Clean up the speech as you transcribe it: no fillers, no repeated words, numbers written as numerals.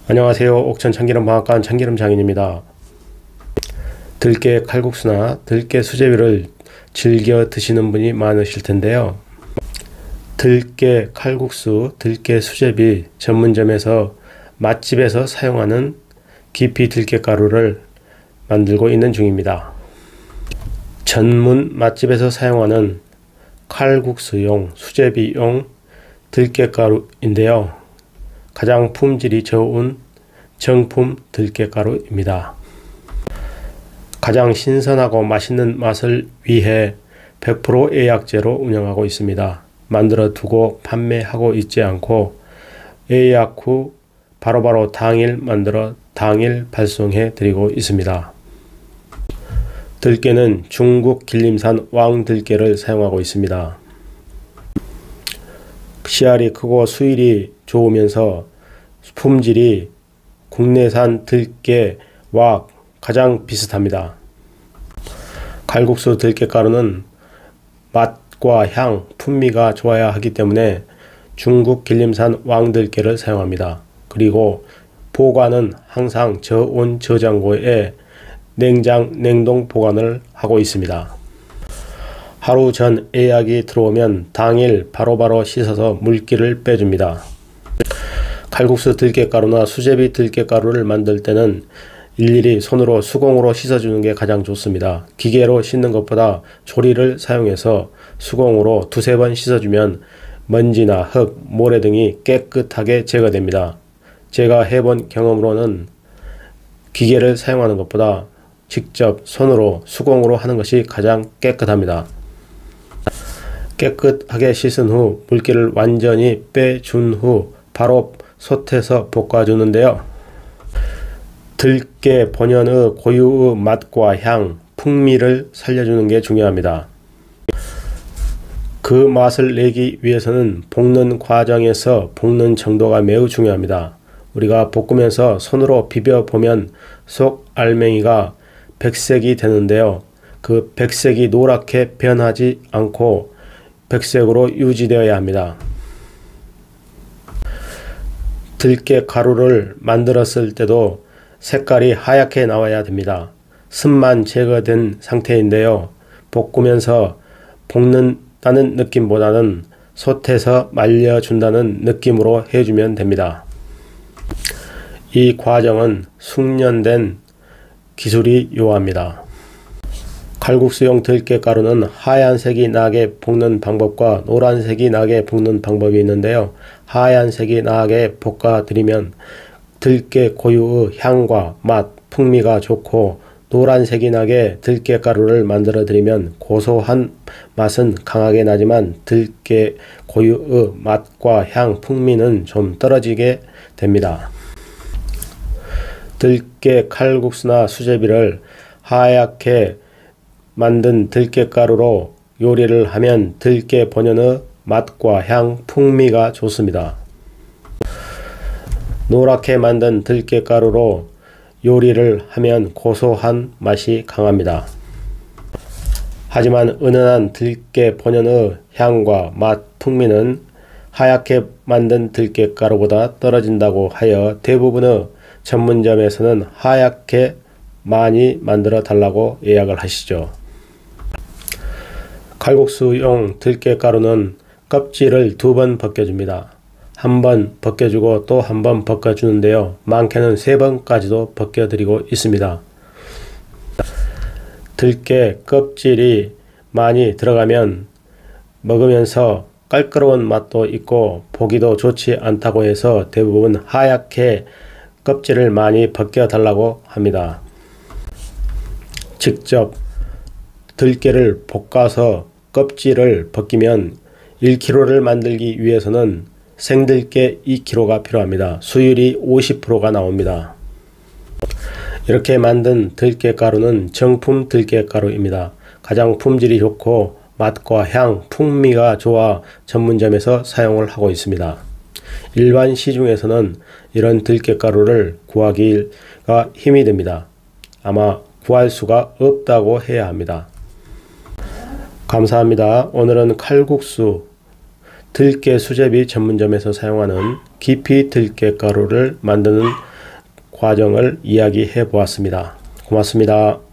안녕하세요. 옥천 참기름방앗간 참기름 장인입니다. 들깨 칼국수나 들깨 수제비를 즐겨 드시는 분이 많으실 텐데요. 들깨 칼국수, 들깨 수제비 전문점에서 맛집에서 사용하는 깊이 들깨가루를 만들고 있는 중입니다. 전문 맛집에서 사용하는 칼국수용, 수제비용 들깨가루인데요. 가장 품질이 좋은 정품 들깨가루입니다. 가장 신선하고 맛있는 맛을 위해 100% 예약제로 운영하고 있습니다. 만들어 두고 판매하고 있지 않고 예약 후 바로바로 당일 만들어 당일 발송해 드리고 있습니다. 들깨는 중국 길림산 왕들깨를 사용하고 있습니다. 씨알이 크고 수율이 좋으면서 품질이 국내산 들깨와 가장 비슷합니다. 칼국수 들깨가루는 맛과 향, 풍미가 좋아야 하기 때문에 중국 길림산 왕들깨를 사용합니다. 그리고 보관은 항상 저온 저장고에 냉동 보관을 하고 있습니다. 하루 전 예약이 들어오면 당일 바로바로 씻어서 물기를 빼줍니다. 칼국수 들깨가루나 수제비 들깨가루를 만들 때는 일일이 손으로 수공으로 씻어주는 게 가장 좋습니다. 기계로 씻는 것보다 조리를 사용해서 수공으로 두세 번 씻어주면 먼지나 흙, 모래 등이 깨끗하게 제거됩니다. 제가 해본 경험으로는 기계를 사용하는 것보다 직접 손으로 수공으로 하는 것이 가장 깨끗합니다. 깨끗하게 씻은 후 물기를 완전히 빼준 후 바로 솥에서 볶아주는데요. 들깨 본연의 고유의 맛과 향, 풍미를 살려주는 게 중요합니다. 그 맛을 내기 위해서는 볶는 과정에서 볶는 정도가 매우 중요합니다. 우리가 볶으면서 손으로 비벼보면 속 알맹이가 백색이 되는데요. 그 백색이 노랗게 변하지 않고 백색으로 유지되어야 합니다. 들깨 가루를 만들었을 때도 색깔이 하얗게 나와야 됩니다. 습만 제거된 상태인데요. 볶으면서 볶는다는 느낌보다는 솥에서 말려준다는 느낌으로 해주면 됩니다. 이 과정은 숙련된 기술이 요합니다. 칼국수용 들깨가루는 하얀색이 나게 볶는 방법과 노란색이 나게 볶는 방법이 있는데요. 하얀색이 나게 볶아드리면 들깨 고유의 향과 맛, 풍미가 좋고 노란색이 나게 들깨가루를 만들어 드리면 고소한 맛은 강하게 나지만 들깨 고유의 맛과 향, 풍미는 좀 떨어지게 됩니다. 들깨 칼국수나 수제비를 하얗게 만든 들깨가루로 요리를 하면 들깨 본연의 맛과 향, 풍미가 좋습니다. 노랗게 만든 들깨가루로 요리를 하면 고소한 맛이 강합니다. 하지만 은은한 들깨 본연의 향과 맛, 풍미는 하얗게 만든 들깨가루보다 떨어진다고 하여 대부분의 전문점에서는 하얗게 많이 만들어 달라고 예약을 하시죠. 칼국수용 들깨가루는 껍질을 2번 벗겨줍니다. 한 번 벗겨주고 또 한 번 벗겨주는데요. 많게는 3번까지도 벗겨드리고 있습니다. 들깨 껍질이 많이 들어가면 먹으면서 깔끔한 맛도 있고 보기도 좋지 않다고 해서 대부분 하얗게 껍질을 많이 벗겨 달라고 합니다. 직접 들깨를 볶아서 껍질을 벗기면 1kg를 만들기 위해서는 생들깨 2kg가 필요합니다. 수율이 50%가 나옵니다. 이렇게 만든 들깨가루는 정품 들깨가루입니다. 가장 품질이 좋고 맛과 향, 풍미가 좋아 전문점에서 사용을 하고 있습니다. 일반 시중에서는 이런 들깨가루를 구하기가 힘이 듭니다. 아마 구할 수가 없다고 해야 합니다. 감사합니다. 오늘은 칼국수 들깨 수제비 전문점에서 사용하는 깊이 들깨가루를 만드는 과정을 이야기해 보았습니다. 고맙습니다.